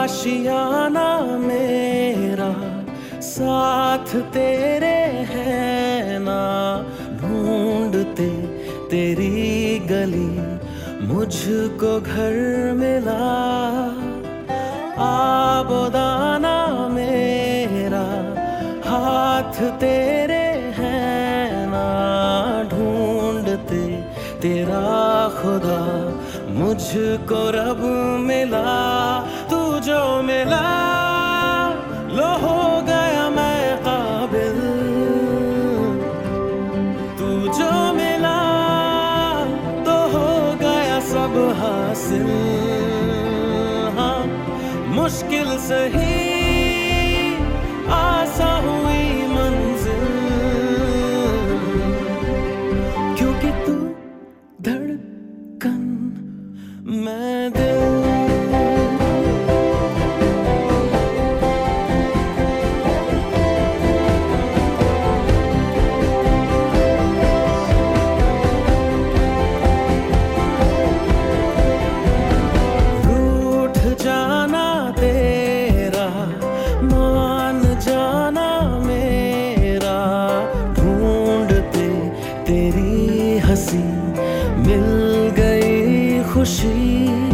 आशियाना मेरा साथ तेरे है ना, ढूंढते तेरी गली मुझको घर मिला। आबोदाना मेरा हाथ तेरे है ना, ढूंढते तेरा खुदा मुझको रब मिला। तू जो मिला लो हो गया मैं काबिल, तू जो मिला तो हो गया सब हासिल। हाँ मुश्किल सही आसा हुई मंजिल, क्योंकि तू धड़कन मैं दिल। रूठ जाना तेरा मान जाना मेरा, ढूंढते तेरी हंसी मिल गई खुशी।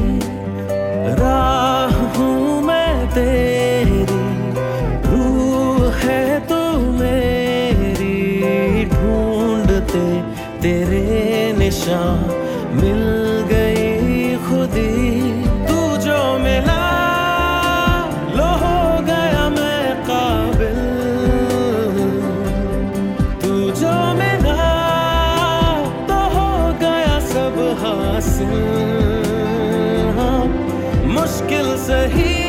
राह हूँ मैं तेरी, रूह है तू मेरी, ढूंढते तेरे निशान मिल गई खुदी। तू जो मिला लो हो गया मैं काबिल, तू जो मिला तो हो गया सब हासिल। हाँ मुश्किल सही